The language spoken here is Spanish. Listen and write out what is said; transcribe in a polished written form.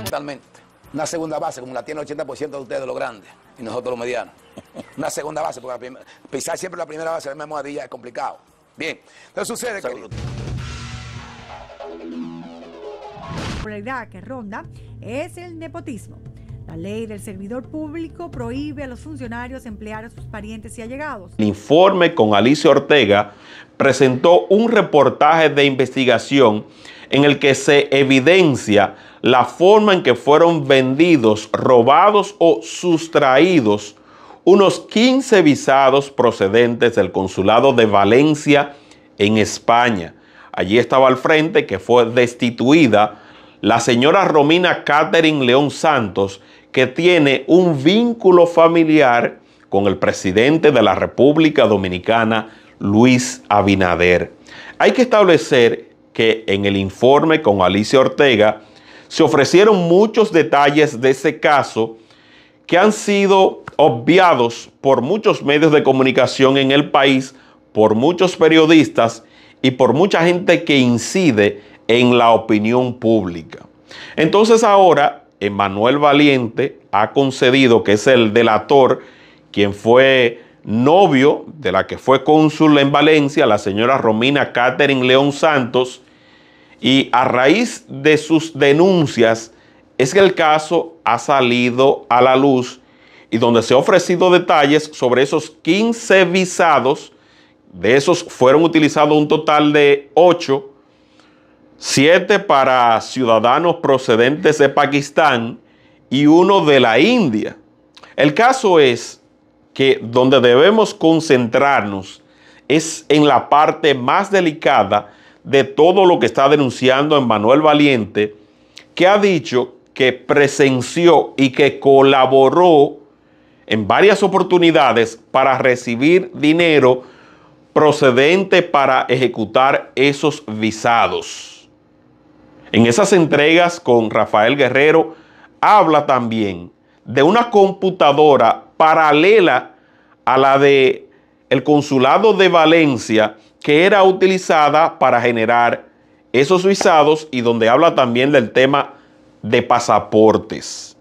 Totalmente. Una segunda base, como la tiene el 80% de ustedes, los grandes, y nosotros los medianos. Una segunda base, porque pisar siempre la primera base de la misma almohadilla es complicado. Bien, entonces sucede que... La popularidad que ronda es el nepotismo. La ley del servidor público prohíbe a los funcionarios emplear a sus parientes y allegados. El informe con Alicia Ortega presentó un reportaje de investigación en el que se evidencia la forma en que fueron vendidos, robados o sustraídos unos 15 visados procedentes del Consulado de Valencia en España. Allí estaba al frente, que fue destituida, la señora Romina Catherine León Santos, que tiene un vínculo familiar con el presidente de la República Dominicana, Luis Abinader. Hay que establecer que en el informe con Alicia Ortega se ofrecieron muchos detalles de ese caso que han sido obviados por muchos medios de comunicación en el país, por muchos periodistas y por mucha gente que incide en la opinión pública. Entonces ahora Emmanuel Valiente ha concedido, que es el delator, quien fue novio de la que fue cónsul en Valencia, la señora Romina Catherine León Santos, y a raíz de sus denuncias es que el caso ha salido a la luz y donde se han ofrecido detalles sobre esos 15 visados. De esos fueron utilizados un total de 8, 7 para ciudadanos procedentes de Pakistán y 1 de la India. El caso es que donde debemos concentrarnos es en la parte más delicada de todo lo que está denunciando Emmanuel Valiente, que ha dicho que presenció y que colaboró en varias oportunidades para recibir dinero procedente para ejecutar esos visados. En esas entregas con Rafael Guerrero habla también de una computadora paralela a la de el Consulado de Valencia, que era utilizada para generar esos visados y donde habla también del tema de pasaportes.